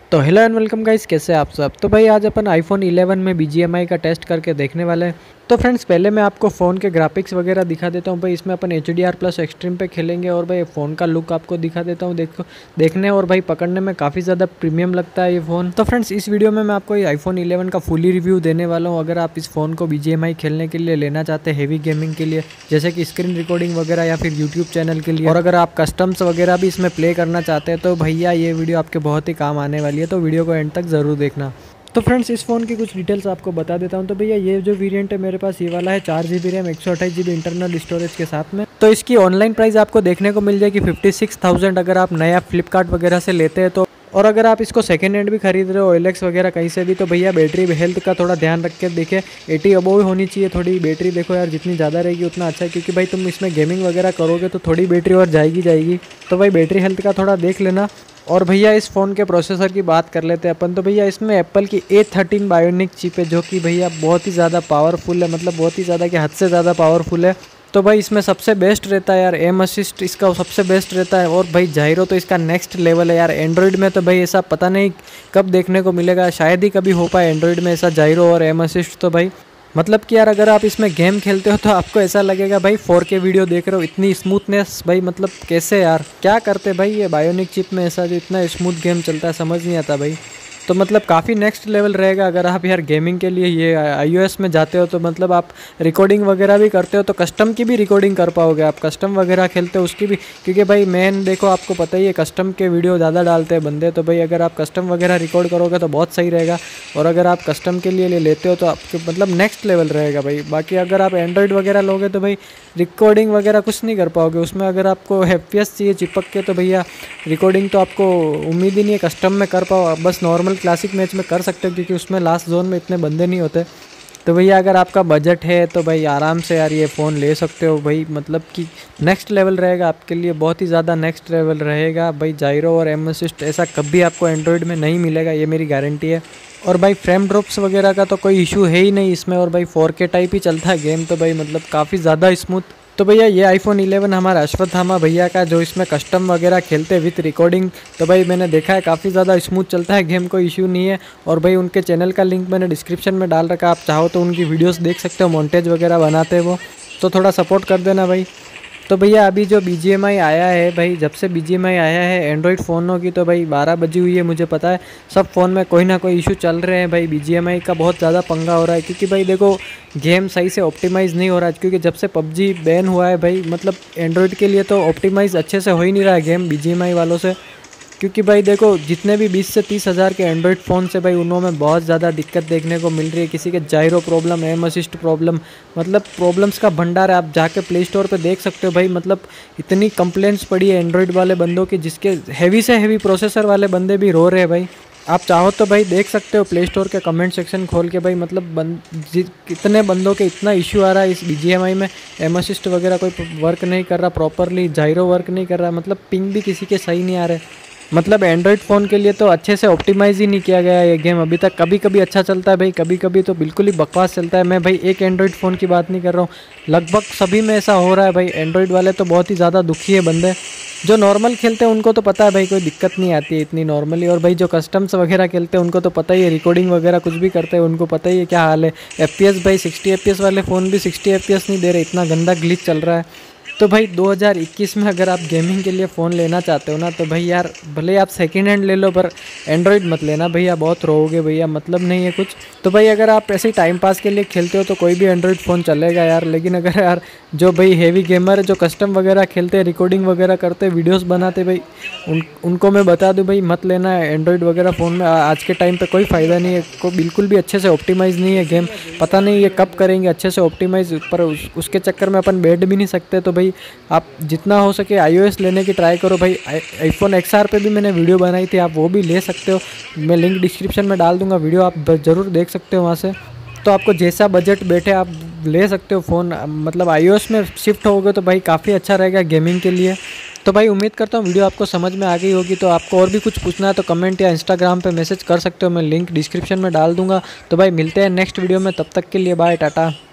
तो hello and welcome guys, कैसे आप सब। तो भाई आज अपन आईफोन 11 में BGMI का टेस्ट करके देखने वाले हैं। तो फ्रेंड्स पहले मैं आपको फ़ोन के ग्राफिक्स वगैरह दिखा देता हूँ। भाई इसमें अपन HDR+ एक्सट्रीम पे खेलेंगे और भाई फ़ोन का लुक आपको दिखा देता हूँ। देखो देखने और भाई पकड़ने में काफ़ी ज़्यादा प्रीमियम लगता है ये फ़ोन। तो फ्रेंड्स इस वीडियो में मैं आपको ये आईफोन 11 का फुली रिव्यू देने वाला हूँ। अगर आप इस फ़ोन को BGMI खेलने के लिए लेना चाहते हैं, हेवी गेमिंग के लिए, जैसे कि स्क्रीन रिकॉर्डिंग वगैरह या फिर यूट्यूब चैनल के लिए, और अगर आप कस्टम्स वगैरह भी इसमें प्ले करना चाहते हैं, तो भैया ये वीडियो आपके बहुत ही काम आने वाली है। तो वीडियो को एंड तक ज़रूर देखना। तो फ्रेंड्स इस फ़ोन की कुछ डिटेल्स आपको बता देता हूँ। तो भैया ये जो वेरिएंट है मेरे पास, ये वाला है 4GB RAM 128GB internal storage के साथ में। तो इसकी ऑनलाइन प्राइस आपको देखने को मिल जाएगी 56,000 अगर आप नया फ्लिपकार्ट वगैरह से लेते हैं तो। और अगर आप इसको सेकेंड हैंड भी खरीद रहे हो OLX वगैरह कहीं से भी, तो भैया बैटरी हेल्थ का थोड़ा ध्यान रख के देखिए। 80 अबोव होनी चाहिए थोड़ी बैटरी। देखो यार जितनी ज़्यादा रहेगी उतना अच्छा है, क्योंकि भाई तुम इसमें गेमिंग वगैरह करोगे तो थोड़ी बैटरी और जाएगी। तो भाई बैटरी हेल्थ का थोड़ा देख लेना। और भैया इस फ़ोन के प्रोसेसर की बात कर लेते हैं अपन। तो भैया इसमें एप्पल की A13 बायोनिक चिप है, जो कि भैया बहुत ही ज़्यादा पावरफुल है, मतलब बहुत ही ज़्यादा कि हद से ज़्यादा पावरफुल है। तो भाई इसमें सबसे बेस्ट रहता है यार एम असिस्ट, इसका सबसे बेस्ट रहता है। और भाई जायरो तो इसका नेक्स्ट लेवल है यार। एंड्रॉयड में तो भाई ऐसा पता नहीं कब देखने को मिलेगा, शायद ही कभी हो पाए एंड्रॉयड में ऐसा जायरो और एम असिस्ट। तो भाई मतलब कि यार अगर आप इसमें गेम खेलते हो तो आपको ऐसा लगेगा भाई 4K वीडियो देख रहे हो। इतनी स्मूथनेस भाई, मतलब कैसे यार क्या करते भाई ये बायोनिक चिप में ऐसा जो इतना स्मूथ गेम चलता है, समझ नहीं आता भाई। तो मतलब काफ़ी नेक्स्ट लेवल रहेगा अगर आप यार गेमिंग के लिए ये iOS में जाते हो। तो मतलब आप रिकॉर्डिंग वगैरह भी करते हो तो कस्टम की भी रिकॉर्डिंग कर पाओगे। आप कस्टम वगैरह खेलते हो उसकी भी, क्योंकि भाई मेन देखो आपको पता ही है कस्टम के वीडियो ज़्यादा डालते हैं बंदे। तो भाई अगर आप कस्टम वगैरह रिकॉर्ड करोगे तो बहुत सही रहेगा। और अगर आप कस्टम के लिए लेते हो तो आपके मतलब नेक्स्ट लेवल रहेगा भाई। बाकी अगर आप एंड्रॉयड वगैरह लोगे तो भाई रिकॉर्डिंग वगैरह कुछ नहीं कर पाओगे उसमें। अगर आपको FPS चाहिए चिपक के, तो भैया रिकॉर्डिंग तो आपको उम्मीद ही नहीं है कस्टम में कर पाओ। बस नॉर्मल क्लासिक मैच में कर सकते हो, क्योंकि उसमें लास्ट जोन में इतने बंदे नहीं होते। तो भैया अगर आपका बजट है तो भाई आराम से यार ये फ़ोन ले सकते हो भाई। मतलब कि नेक्स्ट लेवल रहेगा आपके लिए, बहुत ही ज़्यादा नेक्स्ट लेवल रहेगा भाई। जायरो और एम असिस्ट ऐसा कभी आपको एंड्रॉयड में नहीं मिलेगा, ये मेरी गारंटी है। और भाई फ्रेम ड्रॉप्स वगैरह का तो कोई इशू है ही नहीं इसमें। और भाई 4K टाइप ही चलता है गेम, तो भाई मतलब काफ़ी ज़्यादा स्मूथ। तो भैया ये आईफोन 11 हमारा अश्वत्थामा भैया का, जो इसमें कस्टम वगैरह खेलते हैं विथ रिकॉर्डिंग, तो भाई मैंने देखा है काफ़ी ज़्यादा स्मूथ चलता है गेम, कोई इशू नहीं है। और भाई उनके चैनल का लिंक मैंने डिस्क्रिप्शन में डाल रखा, आप चाहो तो उनकी वीडियोस देख सकते हो, मोन्टेज वगैरह बनाते हैं वो, तो थोड़ा सपोर्ट कर देना भाई। तो भैया अभी जो BGMI आया है भाई, जब से BGMI आया है एंड्रॉयड फ़ोनों की, तो भाई 12 बजी हुई है मुझे पता है। सब फ़ोन में कोई ना कोई इशू चल रहे हैं भाई। BGMI का बहुत ज़्यादा पंगा हो रहा है, क्योंकि भाई देखो गेम सही से ऑप्टिमाइज़ नहीं हो रहा है। क्योंकि जब से PUBG बैन हुआ है भाई, मतलब एंड्रॉयड के लिए तो ऑप्टिमाइज़ अच्छे से हो ही नहीं रहा है गेम BGMI वालों से। क्योंकि भाई देखो जितने भी 20 से 30 हज़ार के एंड्रॉयड फ़ोन से भाई उनमें बहुत ज़्यादा दिक्कत देखने को मिल रही है। किसी के gyro problem, aim assist problem, मतलब प्रॉब्लम्स का भंडार है। आप जाके प्ले स्टोर पे देख सकते हो भाई। मतलब इतनी कंप्लेंट्स पड़ी है एंड्रॉयड वाले बंदों की, जिसके हैवी से हैवी प्रोसेसर वाले बंदे भी रो रहे हैं भाई। आप चाहो तो भाई देख सकते हो प्ले स्टोर के कमेंट सेक्शन खोल के भाई। मतलब कितने बंदों के इतना इशू आ रहा है इस BGMI में। एम असिस्ट वगैरह कोई वर्क नहीं कर रहा प्रॉपरली, जायरो वर्क नहीं कर रहा, मतलब पिंग भी किसी के सही नहीं आ रहे। मतलब एंड्रॉयड फ़ोन के लिए तो अच्छे से ऑप्टिमाइज़ ही नहीं किया गया है ये गेम अभी तक। कभी कभी अच्छा चलता है भाई, कभी कभी तो बिल्कुल ही बकवास चलता है। मैं भाई एक एंड्रॉयड फ़ोन की बात नहीं कर रहा हूँ, लगभग सभी में ऐसा हो रहा है भाई। एंड्रॉयड वाले तो बहुत ही ज़्यादा दुखी है बंदे। जो नॉर्मल खेलते हैं उनको तो पता है भाई कोई दिक्कत नहीं आती है इतनी नॉर्मली। और भाई जो कस्टम्स वगैरह खेलते हैं उनको तो पता ही है, रिकॉर्डिंग वगैरह कुछ भी करते हैं उनको पता ही है क्या हाल है। FPS भाई 60 FPS वाले फ़ोन भी 60 FPS नहीं दे रहे, इतना गंदा ग्लिच चल रहा है। तो भाई 2021 में अगर आप गेमिंग के लिए फ़ोन लेना चाहते हो ना, तो भाई यार भले आप सेकेंड हैंड ले लो, पर एंड्रॉयड मत लेना भैया, बहुत रोओगे भैया, मतलब नहीं है कुछ। तो भाई अगर आप ऐसे ही टाइम पास के लिए खेलते हो तो कोई भी एंड्रॉयड फ़ोन चलेगा यार। लेकिन अगर यार जो भाई हेवी गेमर है, जो कस्टम वगैरह खेलते हैं, रिकॉर्डिंग वगैरह करते हैं, वीडियोज़ बनाते भाई, उनको मैं बता दूँ भाई मत लेना है एंड्रॉयड वगैरह फ़ोन में। आज के टाइम पर कोई फ़ायदा नहीं है, को बिल्कुल भी अच्छे से ऑप्टिमाइज़ नहीं है गेम। पता नहीं ये कब करेंगे अच्छे से ऑप्टिमाइज़, पर उसके चक्कर में अपन बैठ भी नहीं सकते। तो भाई आप जितना हो सके iOS लेने की ट्राई करो भाई। iPhone XR पे भी मैंने वीडियो बनाई थी, आप वो भी ले सकते हो, मैं लिंक डिस्क्रिप्शन में डाल दूंगा, वीडियो आप ज़रूर देख सकते हो वहाँ से। तो आपको जैसा बजट बैठे आप ले सकते हो फ़ोन। मतलब iOS में शिफ्ट होगे तो भाई काफ़ी अच्छा रहेगा गेमिंग के लिए। तो भाई उम्मीद करता हूँ वीडियो आपको समझ में आ गई होगी। तो आपको और भी कुछ पूछना है तो कमेंट या इंस्टाग्राम पे मैसेज कर सकते हो, मैं लिंक डिस्क्रिप्शन में डाल दूंगा। तो भाई मिलते हैं नेक्स्ट वीडियो में, तब तक के लिए बाय, टाटा।